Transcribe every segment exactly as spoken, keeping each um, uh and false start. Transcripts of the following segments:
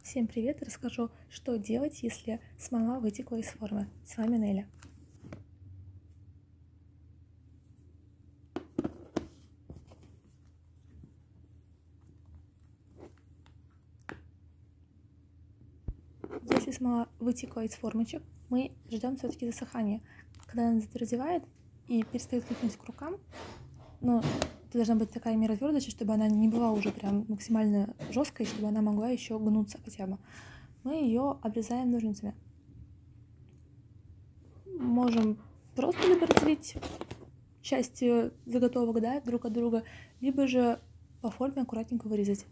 Всем привет! Расскажу, что делать, если смола вытекла из формы. С вами Неля. Если смола вытекла из формочек, мы ждем все-таки засыхания. Когда она затвердевает и перестает липнуть к рукам, но это должна быть такая мера твердости, чтобы она не была уже прям максимально жесткой, чтобы она могла еще гнуться хотя бы. Мы ее обрезаем ножницами. Можем просто либо разделить части заготовок, да, друг от друга, либо же по форме аккуратненько вырезать.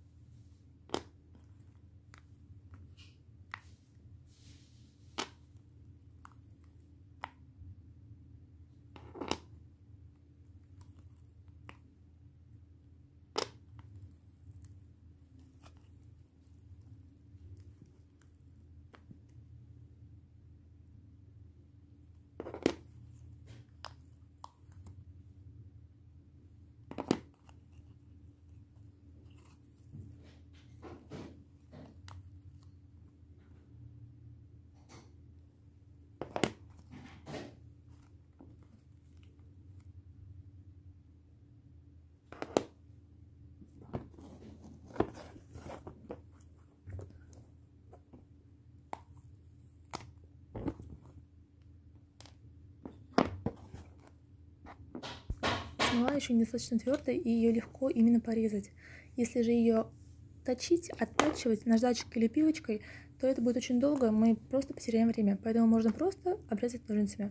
Смола еще недостаточно твердая, и ее легко именно порезать. Если же ее точить, оттачивать наждачкой или пилочкой, то это будет очень долго, мы просто потеряем время. Поэтому можно просто обрезать ножницами.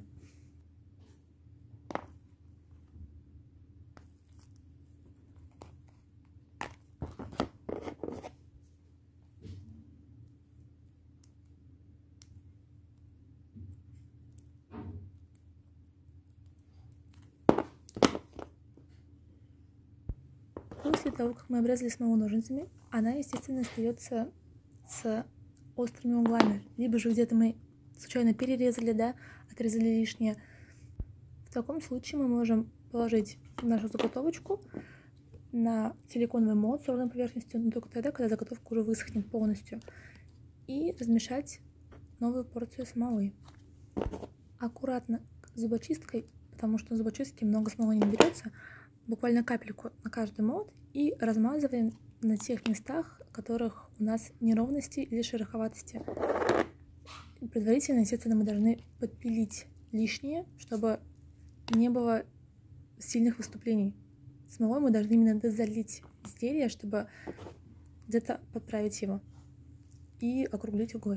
После того, как мы обрезали смолу ножницами, она, естественно, остается с острыми углами. Либо же где-то мы случайно перерезали, да, отрезали лишнее. В таком случае мы можем положить нашу заготовочку на силиконовый молот с ровной поверхностью, но только тогда, когда заготовка уже высохнет полностью, и размешать новую порцию смолы. Аккуратно зубочисткой, потому что на зубочистке много смолы не наберется, буквально капельку на каждый молот и размазываем на тех местах, в которых у нас неровности или шероховатости. Предварительно, естественно, мы должны подпилить лишнее, чтобы не было сильных выступлений. Смолой мы должны именно дозалить изделие, чтобы где-то подправить его и округлить углы.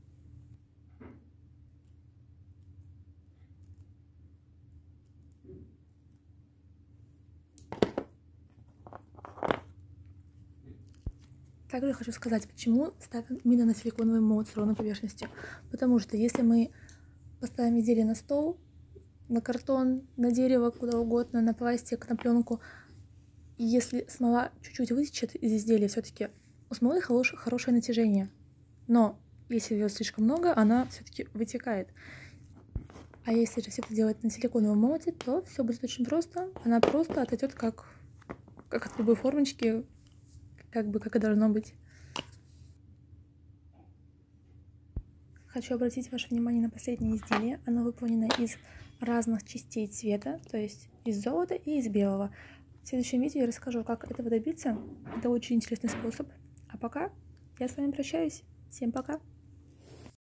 Также хочу сказать, почему ставим именно на силиконовый молот с ровной поверхностью. Потому что если мы поставим изделие на стол, на картон, на дерево, куда угодно, на пластик, на пленку, и если смола чуть-чуть вытечет из изделия, все-таки у смолы хорош, хорошее натяжение. Но если ее слишком много, она все-таки вытекает. А если же все это делать на силиконовом молоте, то все будет очень просто. Она просто отойдет как, как от любой формочки, как бы как и должно быть. Хочу обратить ваше внимание на последнее изделие. Оно выполнено из разных частей цвета, то есть из золота и из белого. В следующем видео я расскажу, как этого добиться. Это очень интересный способ. А пока я с вами прощаюсь. Всем пока!